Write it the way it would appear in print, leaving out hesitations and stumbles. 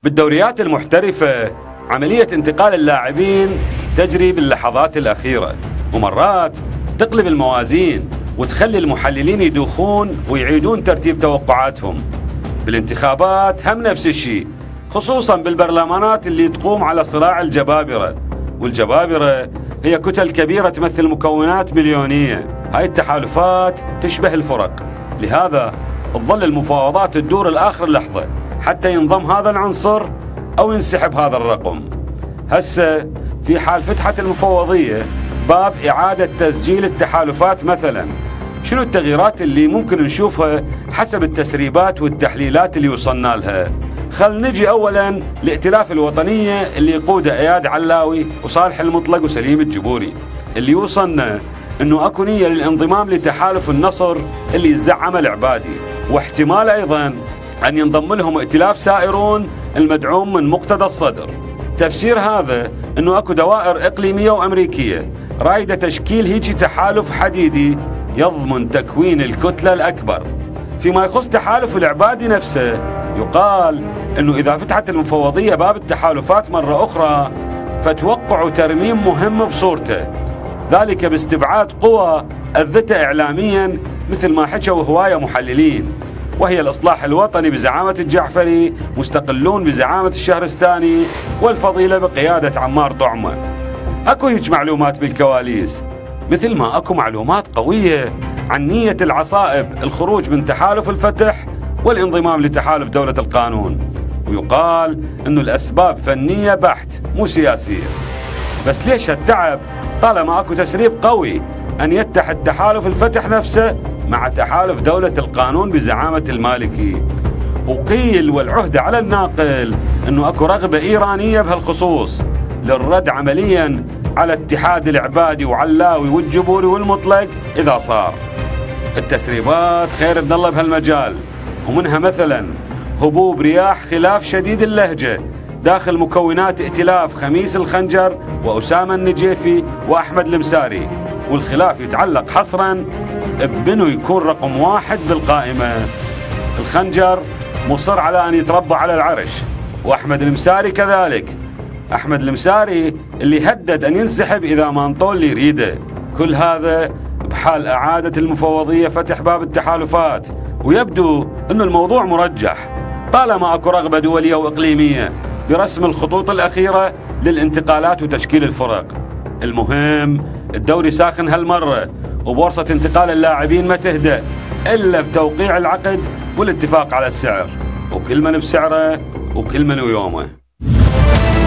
بالدوريات المحترفة عملية انتقال اللاعبين تجري باللحظات الأخيرة، ومرات تقلب الموازين وتخلي المحللين يدوخون ويعيدون ترتيب توقعاتهم. بالانتخابات هم نفس الشيء، خصوصا بالبرلمانات اللي تقوم على صراع الجبابرة، والجبابرة هي كتل كبيرة تمثل مكونات مليونية. هاي التحالفات تشبه الفرق، لهذا تظل المفاوضات تدور لآخر اللحظة حتى ينضم هذا العنصر أو ينسحب هذا الرقم. هسه في حال فتحت المفوضية باب إعادة تسجيل التحالفات مثلا، شنو التغييرات اللي ممكن نشوفها حسب التسريبات والتحليلات اللي وصلنا لها؟ خل نجي أولا لائتلاف الوطنية اللي يقوده إياد علاوي وصالح المطلق وسليم الجبوري، اللي وصلنا انه اكو نية للانضمام لتحالف النصر اللي يزعمه العبادي، واحتمال ايضا ان ينضم لهم ائتلاف سائرون المدعوم من مقتدى الصدر. تفسير هذا انه اكو دوائر اقليمية وامريكية رايدة تشكيل هيجي تحالف حديدي يضمن تكوين الكتلة الاكبر. فيما يخص تحالف العبادي نفسه، يقال انه اذا فتحت المفوضية باب التحالفات مرة اخرى فتوقعوا ترميم مهم بصورته، ذلك باستبعاد قوى أذته إعلاميا مثل ما حكوا هواية محللين، وهي الإصلاح الوطني بزعامة الجعفري، مستقلون بزعامة الشهرستاني، والفضيلة بقيادة عمار طعمة. أكو هيك معلومات بالكواليس، مثل ما أكو معلومات قوية عن نية العصائب الخروج من تحالف الفتح والانضمام لتحالف دولة القانون، ويقال أنه الأسباب فنية بحت مو سياسية. بس ليش هالتعب طالما اكو تسريب قوي ان يتحد تحالف الفتح نفسه مع تحالف دولة القانون بزعامة المالكي؟ وقيل والعهدة على الناقل انه اكو رغبة ايرانية بهالخصوص للرد عمليا على اتحاد العبادي وعلاوي والجبوري والمطلق اذا صار. التسريبات خير من الله بهالمجال، ومنها مثلا هبوب رياح خلاف شديد اللهجة داخل مكونات ائتلاف خميس الخنجر وأسامة النجيفي وأحمد المساري، والخلاف يتعلق حصرا بمنو يكون رقم 1 بالقائمة. الخنجر مصر على أن يتربى على العرش، وأحمد المساري كذلك. أحمد المساري اللي هدد أن ينسحب إذا ما انطوا اللي يريده. كل هذا بحال إعادة المفوضية فتح باب التحالفات، ويبدو أن الموضوع مرجح طالما أكو رغبة دولية وإقليمية برسم الخطوط الأخيرة للانتقالات وتشكيل الفرق. المهم الدوري ساخن هالمرة، وبورصة انتقال اللاعبين ما تهدأ إلا بتوقيع العقد والاتفاق على السعر، وكل من بسعره وكل من ويومه.